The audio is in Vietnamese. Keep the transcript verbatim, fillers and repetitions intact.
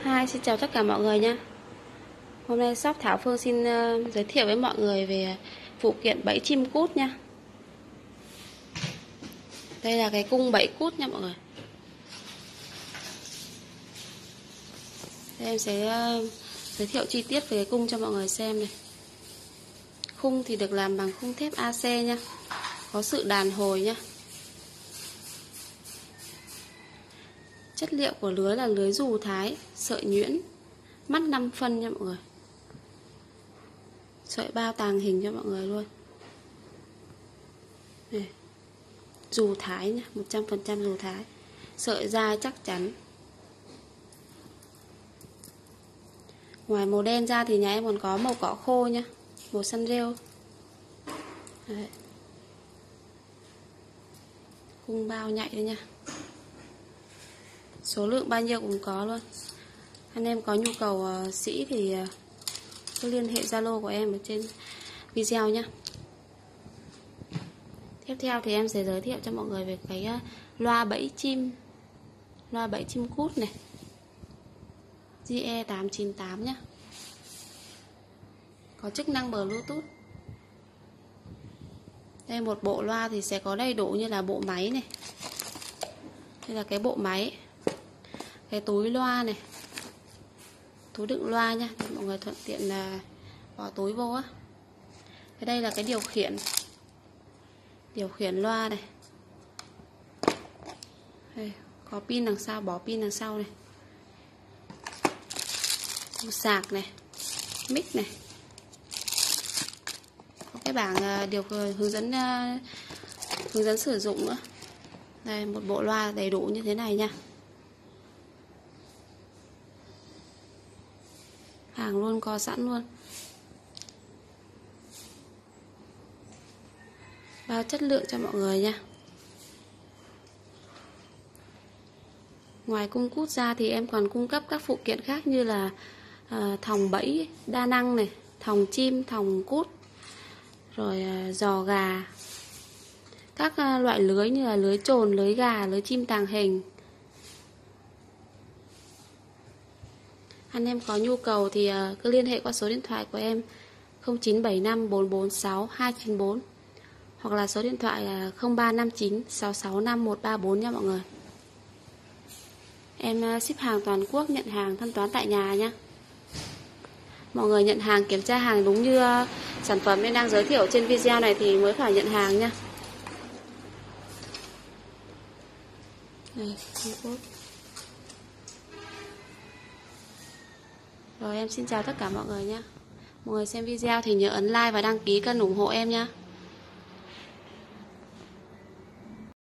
Hi, xin chào tất cả mọi người nha. Hôm nay shop Thảo Phương xin uh, giới thiệu với mọi người về phụ kiện bẫy chim cút nha. Đây là cái cung bẫy cút nha mọi người. Đây em sẽ uh, giới thiệu chi tiết về cái cung cho mọi người xem này. Khung thì được làm bằng khung thép a xê nha. Có sự đàn hồi nha. Chất liệu của lưới là lưới dù thái, sợi nhuyễn, mắt năm phân nha mọi người. Sợi bao tàng hình cho mọi người luôn. Này. Dù thái nha, một trăm phần trăm dù thái. Sợi dai chắc chắn. Ngoài màu đen ra thì nhà em còn có màu cỏ khô nha, màu xanh rêu. Đấy. Khung bao nhạy đây nha. Số lượng bao nhiêu cũng có luôn. Anh em có nhu cầu uh, sĩ thì uh, cứ liên hệ Zalo của em ở trên video nhé. Tiếp theo thì em sẽ giới thiệu cho mọi người về cái uh, loa bẫy chim. Loa bẫy chim cút này, G E tám chín tám nhé. Có chức năng Bluetooth. Đây, một bộ loa thì sẽ có đầy đủ như là bộ máy này. Đây là cái bộ máy, cái túi loa này, túi đựng loa nha, để mọi người thuận tiện là bỏ túi vô á. Cái đây là cái điều khiển, điều khiển loa này. Đây, có pin đằng sau, bỏ pin đằng sau này. Sạc này, mic này. Có cái bảng điều hướng dẫn hướng dẫn sử dụng nữa. Đây, một bộ loa đầy đủ như thế này nha. Hàng luôn có sẵn luôn. Bao chất lượng cho mọi người nha. Ngoài cung cút ra thì em còn cung cấp các phụ kiện khác như là uh, thòng bẫy đa năng này, thòng chim, thòng cút, rồi uh, giò gà, các uh, loại lưới như là lưới chồn, lưới gà, lưới chim tàng hình. Anh em có nhu cầu thì uh, cứ liên hệ qua số điện thoại của em không chín bảy năm bốn bốn sáu hai chín bốn hoặc là số điện thoại là không ba năm chín sáu sáu năm một ba bốn nha mọi người. Em uh, ship hàng toàn quốc, nhận hàng thanh toán tại nhà nha. Mọi người nhận hàng kiểm tra hàng đúng như uh, sản phẩm em đang giới thiệu trên video này thì mới phải nhận hàng nha. Đây, rồi em xin chào tất cả mọi người nha. Mọi người xem video thì nhớ ấn like và đăng ký kênh ủng hộ em nha.